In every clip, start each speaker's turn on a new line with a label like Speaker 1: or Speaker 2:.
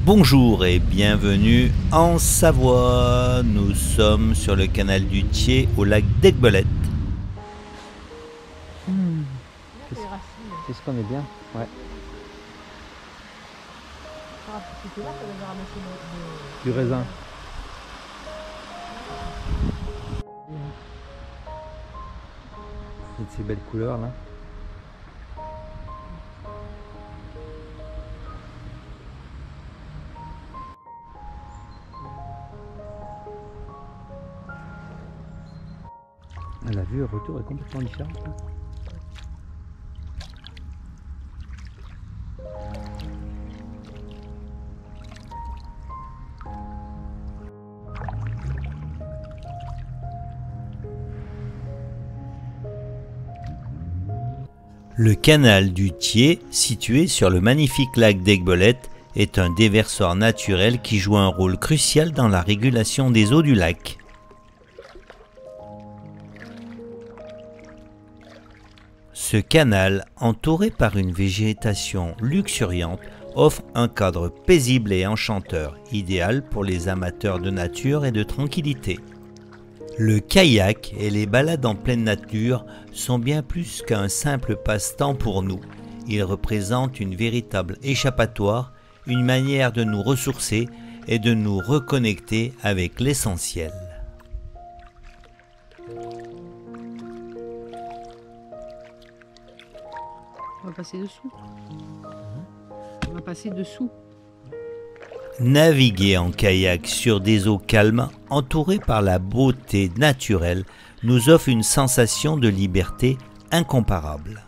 Speaker 1: Bonjour et bienvenue en Savoie. Nous sommes sur le canal du Thiers au lac d'Aiguebelette.
Speaker 2: C'est ce qu'on est bien, ouais. Du raisin. Et de ces belles couleurs là. La vue au retour est complètement différente. Hein.
Speaker 1: Le canal du Thiers, situé sur le magnifique lac d'Aiguebelette, est un déversoir naturel qui joue un rôle crucial dans la régulation des eaux du lac. Ce canal, entouré par une végétation luxuriante, offre un cadre paisible et enchanteur, idéal pour les amateurs de nature et de tranquillité. Le kayak et les balades en pleine nature sont bien plus qu'un simple passe-temps pour nous. Ils représentent une véritable échappatoire, une manière de nous ressourcer et de nous reconnecter avec l'essentiel.
Speaker 3: On va passer dessous. On va passer dessous.
Speaker 1: Naviguer en kayak sur des eaux calmes, entourées par la beauté naturelle, nous offre une sensation de liberté incomparable.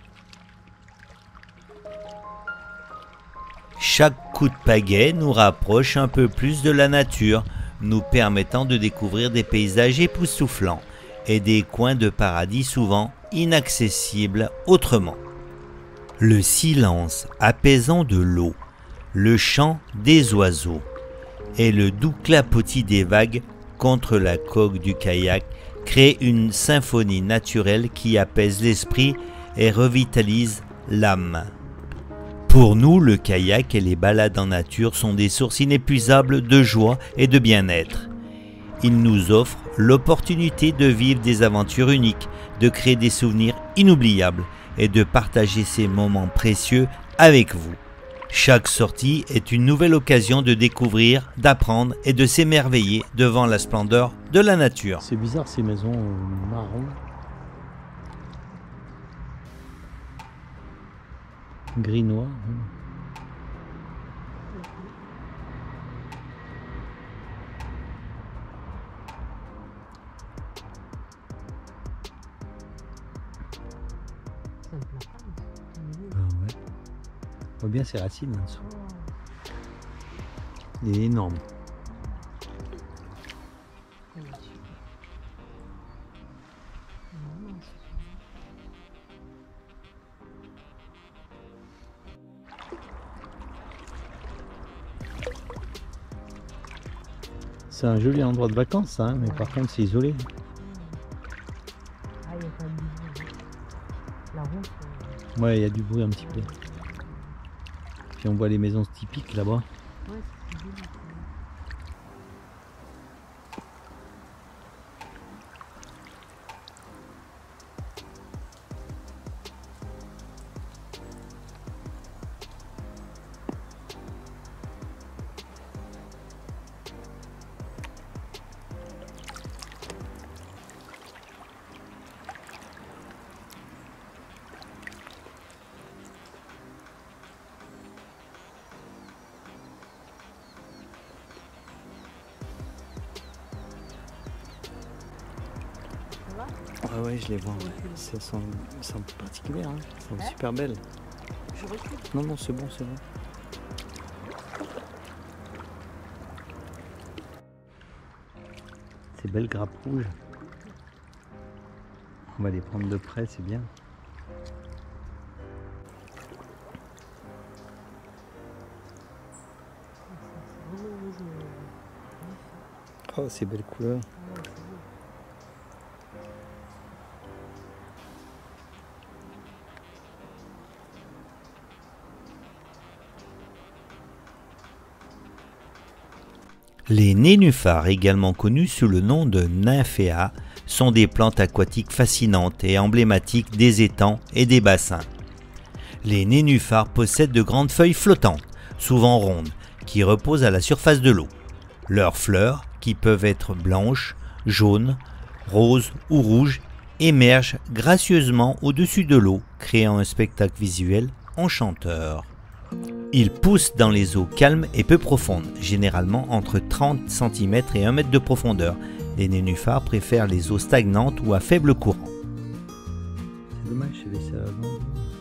Speaker 1: Chaque coup de pagaie nous rapproche un peu plus de la nature, nous permettant de découvrir des paysages époustouflants et des coins de paradis souvent inaccessibles autrement. Le silence apaisant de l'eau, le chant des oiseaux et le doux clapotis des vagues contre la coque du kayak créent une symphonie naturelle qui apaise l'esprit et revitalise l'âme. Pour nous, le kayak et les balades en nature sont des sources inépuisables de joie et de bien-être. Ils nous offrent l'opportunité de vivre des aventures uniques, de créer des souvenirs inoubliables et de partager ces moments précieux avec vous. Chaque sortie est une nouvelle occasion de découvrir, d'apprendre et de s'émerveiller devant la splendeur de la nature.
Speaker 2: C'est bizarre ces maisons marron. Gris noir. Ah ouais. On voit bien ses racines en dessous. Il est énorme. C'est un joli endroit de vacances, ça, hein, mais par contre c'est isolé.
Speaker 3: Ah, il y a quand même du bruit. La route.
Speaker 2: Ouais, il y a du bruit un petit peu. Puis on voit les maisons typiques là-bas.
Speaker 3: Ouais, c'est joli.
Speaker 2: Ah ouais, je les vois. Elles sont particulières, hein. Elles sont super belles.
Speaker 3: Je recule.
Speaker 2: Non, non, c'est bon, c'est bon. Ces belles grappes rouges. On va les prendre de près, c'est bien. Oh, ces belles couleurs.
Speaker 1: Les nénuphars, également connus sous le nom de nymphéas, sont des plantes aquatiques fascinantes et emblématiques des étangs et des bassins. Les nénuphars possèdent de grandes feuilles flottantes, souvent rondes, qui reposent à la surface de l'eau. Leurs fleurs, qui peuvent être blanches, jaunes, roses ou rouges, émergent gracieusement au-dessus de l'eau, créant un spectacle visuel enchanteur. Ils poussent dans les eaux calmes et peu profondes, généralement entre 30 cm et 1 mètre de profondeur. Les nénuphars préfèrent les eaux stagnantes ou à faible courant.
Speaker 2: C'est dommage, j'ai laissé à l'ombre.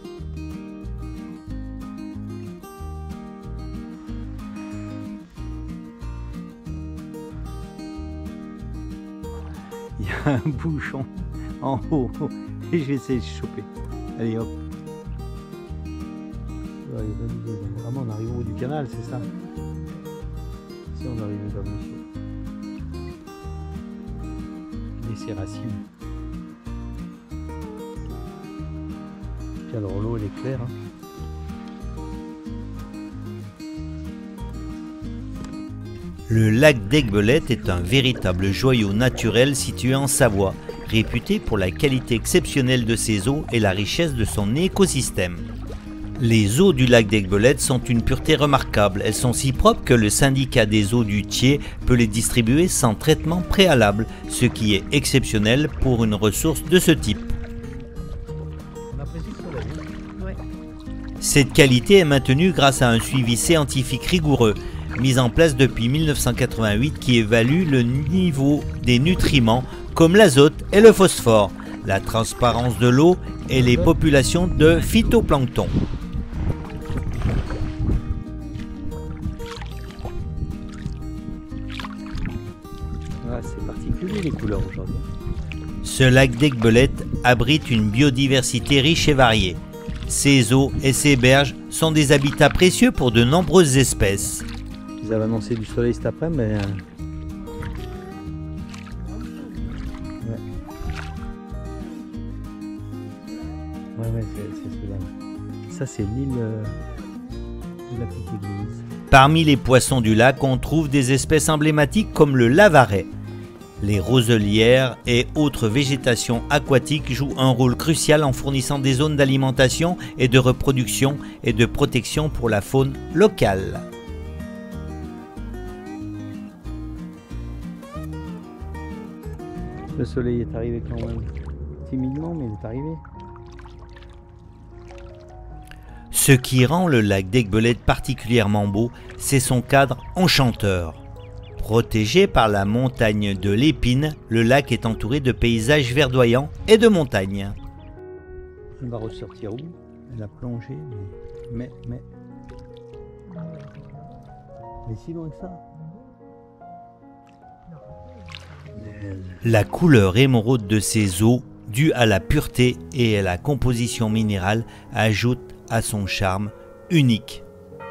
Speaker 2: Il y a un bouchon en haut et je vais essayer de choper. Allez hop. Ouais, vraiment on arrive au bout du canal, c'est ça? Si on arrive vers monsieur. Et ses racines. Puis alors l'eau elle est claire. Hein.
Speaker 1: Le lac d'Aiguebelette est un véritable joyau naturel situé en Savoie, réputé pour la qualité exceptionnelle de ses eaux et la richesse de son écosystème. Les eaux du lac d'Aiguebelette sont d'une pureté remarquable. Elles sont si propres que le syndicat des eaux du Thiers peut les distribuer sans traitement préalable, ce qui est exceptionnel pour une ressource de ce type.
Speaker 3: Ouais.
Speaker 1: Cette qualité est maintenue grâce à un suivi scientifique rigoureux, mis en place depuis 1988 qui évalue le niveau des nutriments comme l'azote et le phosphore, la transparence de l'eau et les populations de phytoplancton.
Speaker 2: Ah, c'est particulier les couleurs aujourd'hui.
Speaker 1: Ce lac d'Aiguebelette abrite une biodiversité riche et variée. Ses eaux et ses berges sont des habitats précieux pour de nombreuses espèces.
Speaker 2: Ils avaient annoncé du soleil cet après, mais... Ouais. Ouais, c'est cela. Ça, c'est l'île de la petite église.
Speaker 1: Parmi les poissons du lac, on trouve des espèces emblématiques comme le lavaret. Les roselières et autres végétations aquatiques jouent un rôle crucial en fournissant des zones d'alimentation et de reproduction et de protection pour la faune locale.
Speaker 2: Le soleil est arrivé quand même timidement, mais il est arrivé.
Speaker 1: Ce qui rend le lac d'Aiguebelette particulièrement beau, c'est son cadre enchanteur. Protégé par la montagne de l'Épine, le lac est entouré de paysages verdoyants et de montagnes.
Speaker 2: Elle va ressortir où? Elle a plongé, mais si loin que ça.
Speaker 1: La couleur émeraude de ses eaux, due à la pureté et à la composition minérale, ajoute à son charme unique.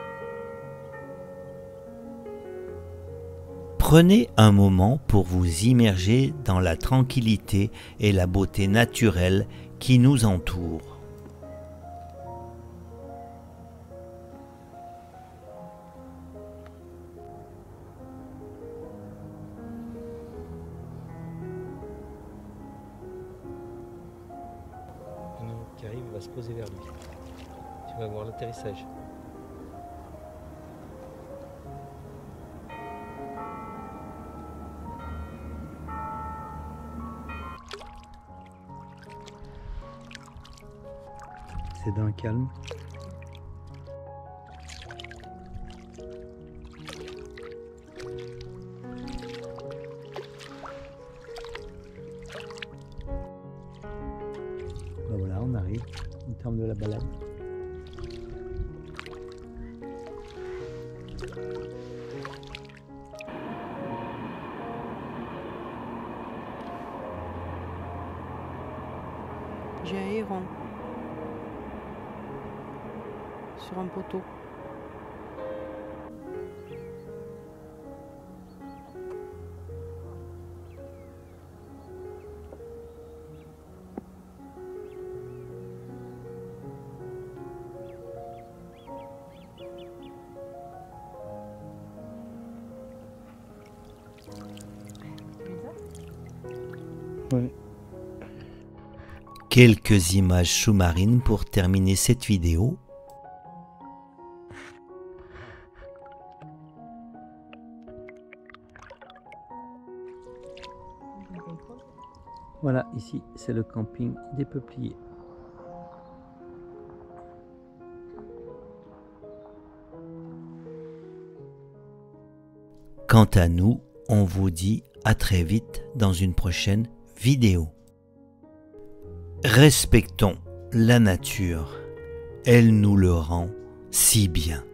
Speaker 1: Prenez un moment pour vous immerger dans la tranquillité et la beauté naturelle qui nous entoure.
Speaker 2: Qui arrive va se poser vers lui. Tu vas voir l'atterrissage. C'est d'un calme. Ben voilà, on arrive au terme de la balade.
Speaker 3: J'ai un héron sur un poteau.
Speaker 1: Quelques images sous-marines pour terminer cette vidéo.
Speaker 2: Voilà, ici, c'est le camping des Peupliers.
Speaker 1: Quant à nous, on vous dit à très vite dans une prochaine vidéo. Respectons la nature, elle nous le rend si bien.